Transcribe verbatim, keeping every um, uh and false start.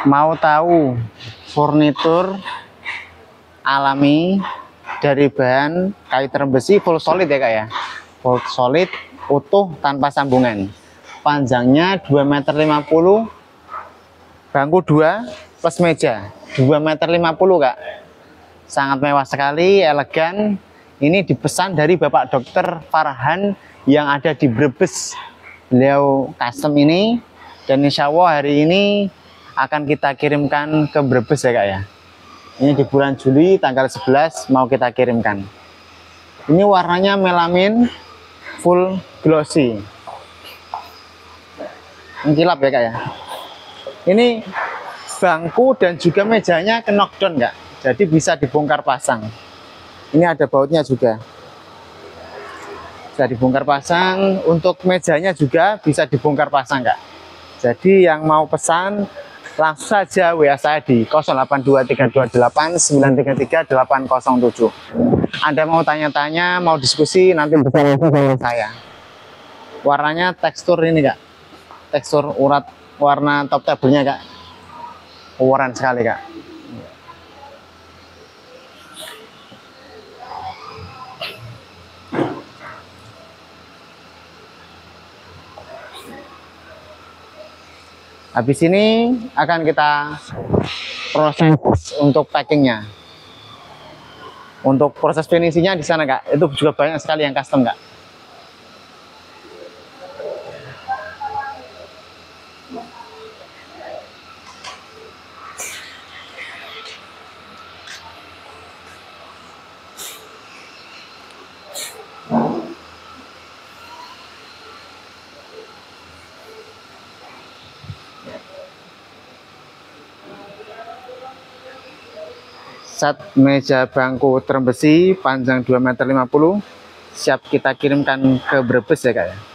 Mau tahu furnitur alami dari bahan kayu terembesi full solid ya kak ya, full solid utuh tanpa sambungan, panjangnya dua meter lima puluh, bangku dua plus meja dua meter lima puluh kak, sangat mewah sekali, elegan. Ini dipesan dari Bapak Dokter Farhan yang ada di Brebes. Beliau custom ini, dan insya Allah hari ini akan kita kirimkan ke Brebes ya kak ya. Ini di bulan Juli tanggal sebelas mau kita kirimkan. Ini warnanya melamin full glossy. Ini kilap ya kak ya. Ini bangku dan juga mejanya ke knockdown kak, jadi bisa dibongkar pasang. Ini ada bautnya juga, bisa dibongkar pasang. Untuk mejanya juga bisa dibongkar pasang kak. Jadi yang mau pesan langsung saja W A saya di nol delapan dua tiga dua delapan sembilan tiga tiga delapan nol tujuh. Anda mau tanya-tanya, mau diskusi, nanti bisa langsung dengan saya. Warnanya tekstur ini kak, tekstur urat warna top tabelnya kak, keren sekali kak. Habis ini akan kita proses untuk packingnya. Untuk proses finishingnya di sana kak, itu juga banyak sekali yang custom kak. Set meja bangku terembesi panjang dua meter lima puluh siap kita kirimkan ke Brebes ya kak ya.